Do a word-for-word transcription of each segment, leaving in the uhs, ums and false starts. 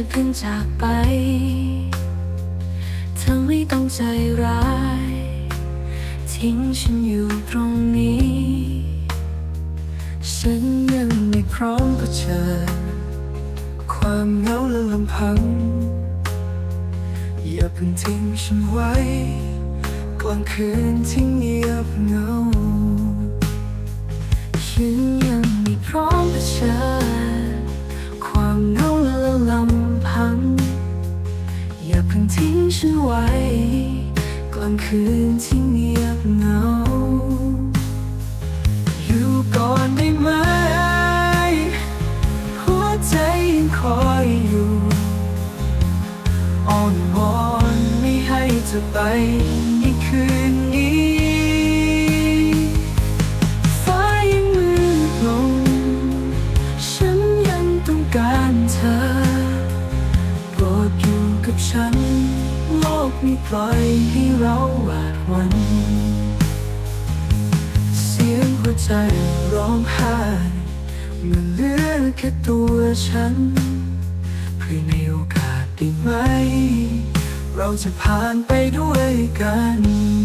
เพิ่งจากไปเธอไม่ต้องใจร้ายทิ้งฉันอยู่ตรงนี้ฉันยังไม่พร้อมเผชิญความเหงาและลำพังอย่าเพิ่งทิ้งฉันไว้กลางคืนที่เงียบเหงาฉันยังไม่พร้อมเผชิญความเหงาและลำพังอย่าเพิ่งทิ้งฉันไว้กลางคืนที่เงียบเหงาอยู่ก่อนได้ไหมหัวใจยังคอยอยู่อ้อนวอนไม่ให้เธอไปในคืนนี้ฟ้ายังมืดลงฉันยังต้องการเธอโปรดอยู่กับฉันโลกไม่ปล่อยให้เราหวาดหวั่นเสียงหัวใจร้องไห้เมื่อเหลือแค่ตัวฉันเพื่อในโอกาสได้ไหมเราจะผ่านไปด้วยกัน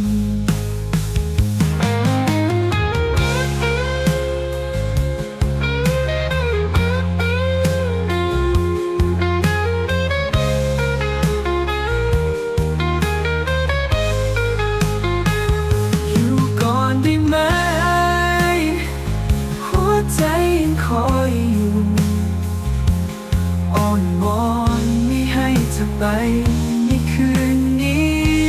อยู่ก่อนได้ไหมหัวใจยังคอยอยู่อ้อนวอนไม่ให้เธอไปในคืนนี้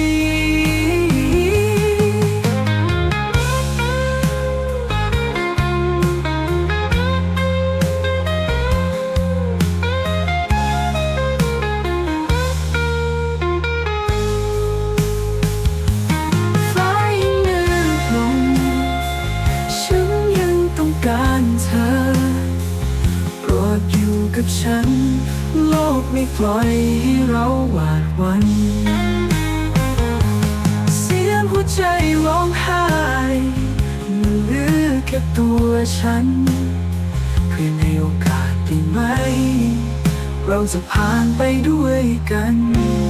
ฟ้ายังมืดลงฉันยังต้องการเธอโปรดอยู่กับฉันโลกไม่ปล่อยให้เราหวาดหวั่นเสียงหัวใจร้องไห้มันเหลือแค่ตัวฉันเพื่อในโอกาสได้ไหมเราจะผ่านไปด้วยกัน